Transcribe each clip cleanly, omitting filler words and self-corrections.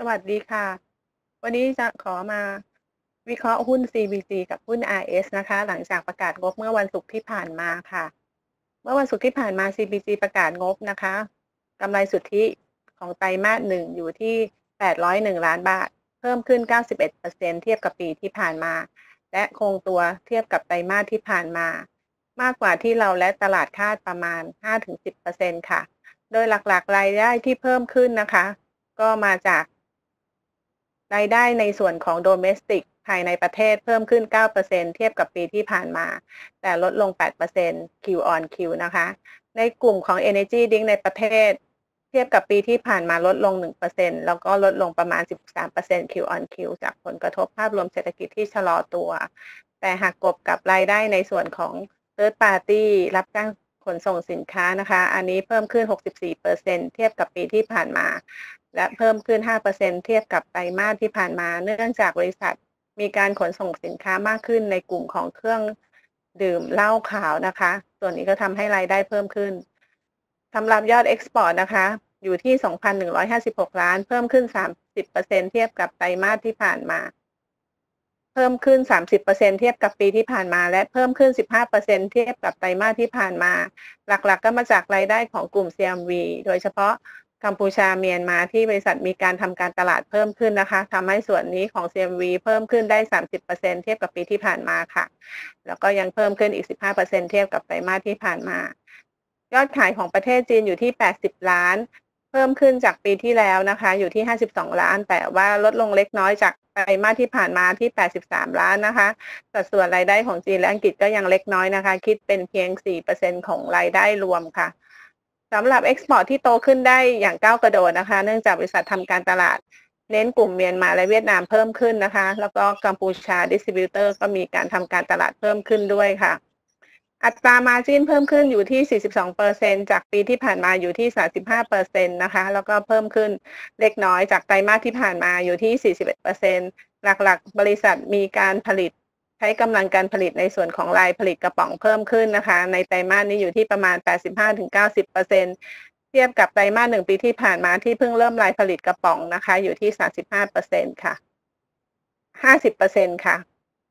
วัสดีค่ะวันนี้จะขอมาวิเคราะห์หุ้น CVC กับหุ้น RS นะคะหลังจากประกาศงบเมื่อวันศุกร์ที่ผ่านมาค่ะเมื่อวันศุกร์ที่ผ่านมา CVC ประกาศงบนะคะกำไรสุทธิของไตรมาส1อยู่ที่801ล้านบาทเพิ่มขึ้น91%เทียบกับปีที่ผ่านมาและคงตัวเทียบกับไตรมาสที่ผ่านมามากกว่าที่เราและตลาดคาดประมาณ 5-10% ค่ะโดยหลักๆรายได้ที่เพิ่มขึ้นนะคะก็มาจากรายได้ในส่วนของ Domestic ภายในประเทศเพิ่มขึ้น 9% เทียบกับปีที่ผ่านมา แต่ลดลง 8% Q on Q นะคะ ในกลุ่มของ Energy Drink ในประเทศเทียบกับปีที่ผ่านมาลดลง 1% แล้วก็ลดลงประมาณ 13% Q on Q จากผลกระทบภาพรวมเศรษฐกิจที่ชะลอตัว แต่หากกลบกับรายได้ในส่วนของ Third Party รับจ้างขนส่งสินค้านะคะ อันนี้เพิ่มขึ้น 64%เทียบกับปีที่ผ่านมาและเพิ่มขึ้น 5% เทียบกับไตรมาสที่ผ่านมาเนื่องจากบริษัทมีการขนส่งสินค้ามากขึ้นในกลุ่มของเครื่องดื่มเหล้าขาวนะคะส่วนนี้ก็ทำให้รายได้เพิ่มขึ้นสำหรับยอดเอ็กซ์พอร์ตนะคะอยู่ที่ 2,156 ล้านเพิ่มขึ้น 30% เทียบกับไตรมาสที่ผ่านมาเพิ่มขึ้น 30% เทียบกับปีที่ผ่านมาและเพิ่มขึ้น 15% เทียบกับไตรมาสที่ผ่านมาหลักๆก็มาจากรายได้ของกลุ่ม CMV โดยเฉพาะกัมพูชาเมียนมาที่บริษัทมีการทำการตลาดเพิ่มขึ้นนะคะทำให้ส่วนนี้ของ CMV เพิ่มขึ้นได้ 30% เทียบกับปีที่ผ่านมาค่ะแล้วก็ยังเพิ่มขึ้นอีก 15% เทียบกับไตรมาสที่ผ่านมายอดขายของประเทศจีนอยู่ที่80ล้านเพิ่มขึ้นจากปีที่แล้วนะคะอยู่ที่52ล้านแต่ว่าลดลงเล็กน้อยจากไตรมาสที่ผ่านมาที่83ล้านนะคะสัดส่วนรายได้ของจีนและอังกฤษก็ยังเล็กน้อยนะคะคิดเป็นเพียง 4% ของรายได้รวมค่ะสำหรับเอ็กซ์พอร์ตที่โตขึ้นได้อย่างก้าวกระโดดนะคะเนื่องจากบริษัททำการตลาดเน้นกลุ่มเมียนมาและเวียดนามเพิ่มขึ้นนะคะแล้วก็กัมพูชาดิสติบิวเตอร์ก็มีการทำการตลาดเพิ่มขึ้นด้วยค่ะอัตรา Margin เพิ่มขึ้นอยู่ที่ 42% จากปีที่ผ่านมาอยู่ที่ 35% นะคะแล้วก็เพิ่มขึ้นเล็กน้อยจากไตรมาสที่ผ่านมาอยู่ที่ 41%หลักๆบริษัทมีการผลิตใช้กำลังการผลิตในส่วนของรายผลิตกระป๋องเพิ่มขึ้นนะคะในไตรมาสนี้อยู่ที่ประมาณ 85-90% เทียบกับไตรมาส1ปีที่ผ่านมาที่เพิ่งเริ่มรายผลิตกระป๋องนะคะอยู่ที่ 35% ค่ะ 50% ค่ะ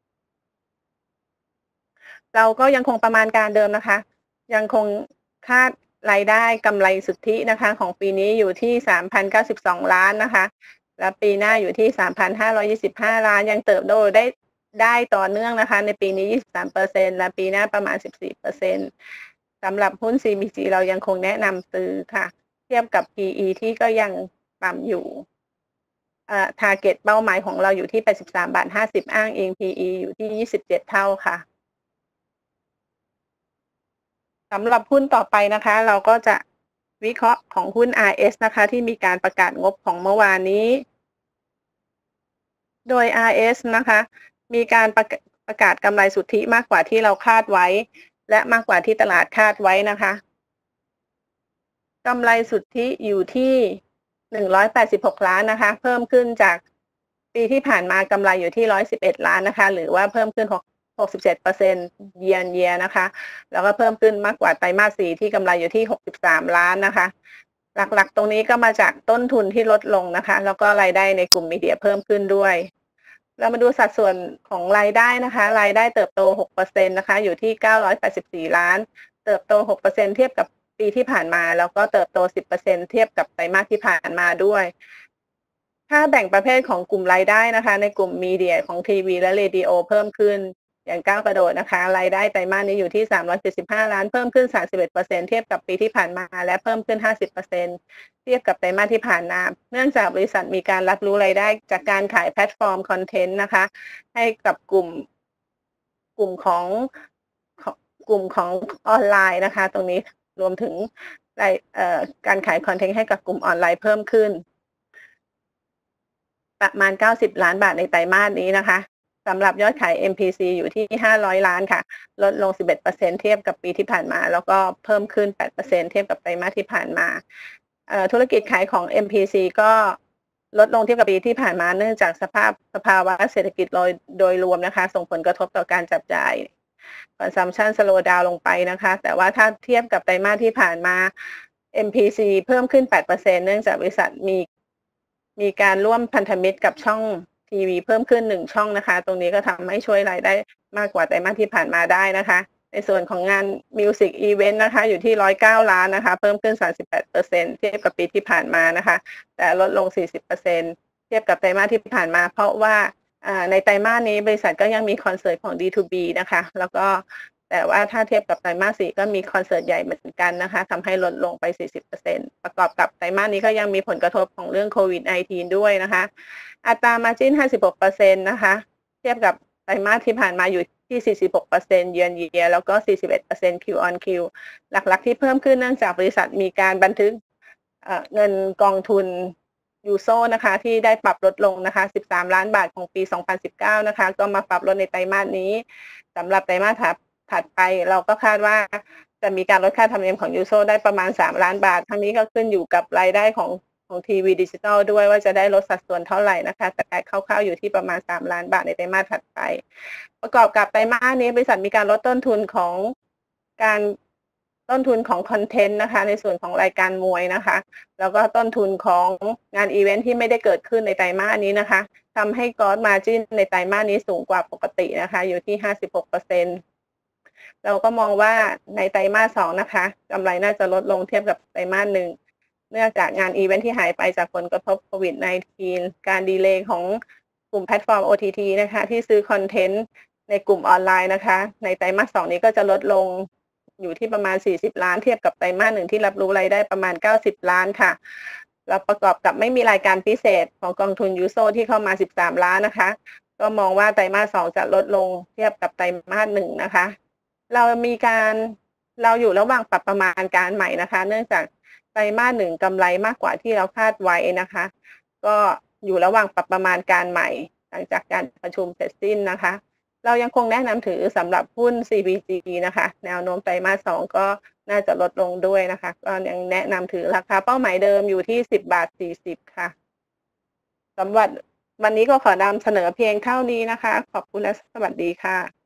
เราก็ยังคงประมาณการเดิมนะคะยังคงคาดรายได้กำไรสุทธินะคะของปีนี้อยู่ที่ 3,092 ล้านนะคะและปีหน้าอยู่ที่ 3,525 ล้านยังเติบโตได้ต่อเนื่องนะคะในปีนี้ 23% และปีหน้าประมาณ 14% สำหรับหุ้น CBG เรายังคงแนะนำซื้อค่ะเทียบกับ PE ที่ก็ยังต่ำอยู่target เป้าหมายของเราอยู่ที่ 83.50 อ้างอิง PE อยู่ที่ 27 เท่าค่ะ สำหรับหุ้นต่อไปนะคะเราก็จะวิเคราะห์ของหุ้น RS นะคะที่มีการประกาศงบของเมื่อวานนี้โดย RS นะคะมีการประกาศกำไรสุทธิมากกว่าที่เราคาดไว้และมากกว่าที่ตลาดคาดไว้นะคะกำไรสุทธิอยู่ที่186ล้านนะคะเพิ่มขึ้นจากปีที่ผ่านมากำไรอยู่ที่111ล้านนะคะหรือว่าเพิ่มขึ้น67% year on year นะคะแล้วก็เพิ่มขึ้นมากกว่าไตรมาส4ที่กำไรอยู่ที่63ล้านนะคะหลักๆตรงนี้ก็มาจากต้นทุนที่ลดลงนะคะแล้วก็รายได้ในกลุ่มมีเดียเพิ่มขึ้นด้วยเรามาดูสัดส่วนของรายได้นะคะรายได้เติบโต 6% นะคะอยู่ที่984ล้านเติบโต 6% เทียบกับปีที่ผ่านมาแล้วก็เติบโต 10% เทียบกับไตรมาสที่ผ่านมาด้วยถ้าแบ่งประเภทของกลุ่มรายได้นะคะในกลุ่มมีเดียของทีวีและเรดิโอเพิ่มขึ้นอย่างก้าวกระโดดนะคะรายได้ไตรมาสนี้อยู่ที่375ล้านเพิ่มขึ้น 31% เทียบกับปีที่ผ่านมาและเพิ่มขึ้น 50%เทียบกับไตรมาสที่ผ่านมาเนื่องจากบริษัทมีการรับรู้รายได้จากการขายแพลตฟอร์มคอนเทนต์นะคะให้กับกลุ่มของกลุ่มของออนไลน์นะคะตรงนี้รวมถึงการขายคอนเทนต์ให้กับกลุ่มออนไลน์เพิ่มขึ้นประมาณ90ล้านบาทในไตรมาสนี้นะคะสำหรับยอดขาย MPC อยู่ที่500ล้านค่ะลดลง 11% เทียบกับปีที่ผ่านมาแล้วก็เพิ่มขึ้น 8% เทียบกับไตรมาสที่ผ่านมาธุรกิจขายของ MPC ก็ลดลงเทียบกับปีที่ผ่านมาเนื่องจากสภาวะเศรษฐกิจโดยรวมนะคะส่งผลกระทบต่อการจับจ่าย consumption slow down ลงไปนะคะแต่ว่าถ้าเทียบกับไตรมาสที่ผ่านมา MPC เพิ่มขึ้น 8% เนื่องจากบริษัทมีการร่วมพันธมิตรกับช่องทีวีเพิ่มขึ้น1ช่องนะคะ ตรงนี้ก็ทำให้ช่วยรายได้มากกว่าไตรมาสที่ผ่านมาได้นะคะ ในส่วนของงานมิวสิกอีเวนต์นะคะอยู่ที่109ล้านนะคะเพิ่มขึ้น38%เทียบกับปีที่ผ่านมานะคะแต่ลดลง40%เทียบกับไตรมาสที่ผ่านมาเพราะว่าในไตรมาสนี้บริษัทก็ยังมีคอนเสิร์ตของ D2B นะคะแล้วก็แต่ว่าถ้าเทียบกับไตรมาส4ก็มีคอนเสิร์ตใหญ่เหมือนกันนะคะทำให้ลดลงไป40%ประกอบกับไตรมาสนี้ก็ยังมีผลกระทบของเรื่องโควิด -19 ด้วยนะคะอัตรา margin 56%นะคะเทียบกับไตรมาสที่ผ่านมาอยู่ที่46% year on year แล้วก็41% Q on Q หลักๆที่เพิ่มขึ้นเนื่องจากบริษัทมีการบันทึกเงินกองทุนยูโซนะคะที่ได้ปรับลดลงนะคะ13ล้านบาทของปี2019นะคะก็มาปรับลดในไตรมาสนี้สำหรับไตรมาสถัดไปเราก็คาดว่าจะมีการลดค่าธรรมเนียมของยูโซได้ประมาณ3ล้านบาททั้งนี้ก็ขึ้นอยู่กับรายได้ของทีวีดิจิทัลด้วยว่าจะได้ลดสัดส่วนเท่าไหร่นะคะแต่คร่าวๆอยู่ที่ประมาณ3ล้านบาทในไตรมาสถัดไปประกอบกับไตรมาสนี้บริษัทมีการลดต้นทุนของคอนเทนต์นะคะในส่วนของรายการมวยนะคะแล้วก็ต้นทุนของงานอีเวนท์ที่ไม่ได้เกิดขึ้นในไตรมาสนี้นะคะทำให้ Gross Margin ในไตรมาสนี้สูงกว่าปกตินะคะอยู่ที่ 56%เราก็มองว่าในไตรมาส2นะคะกำไรน่าจะลดลงเทียบกับไตรมาส1เนื่องจากงานอีเวนท์ที่หายไปจากผลกระทบโควิด -19 การดีเลย์ของกลุ่มแพลตฟอร์ม OTT นะคะที่ซื้อคอนเทนต์ในกลุ่มออนไลน์นะคะในไตรมาส2นี้ก็จะลดลงอยู่ที่ประมาณ40ล้านเทียบกับไตรมาส1ที่รับรู้รายได้ประมาณ90ล้านค่ะแล้วประกอบกับไม่มีรายการพิเศษของกองทุนยูโซที่เข้ามา13ล้านนะคะก็มองว่าไตรมาส2จะลดลงเทียบกับไตรมาส1นะคะเราอยู่ระหว่างปรับประมาณการใหม่นะคะเนื่องจากไตรมาส1กำไรมากกว่าที่เราคาดไว้นะคะก็อยู่ระหว่างปรับประมาณการใหม่หลังจากการประชุมเสร็จสิ้นนะคะเรายังคงแนะนำถือสำหรับหุ้น CBG นะคะแนวโน้มไตรมาส2ก็น่าจะลดลงด้วยนะคะก็ยังแนะนำถือราคาเป้าหมายเดิมอยู่ที่10.40 บาทค่ะสำหรับวันนี้ก็ขอนำเสนอเพียงเท่านี้นะคะขอบคุณและสวัสดีค่ะ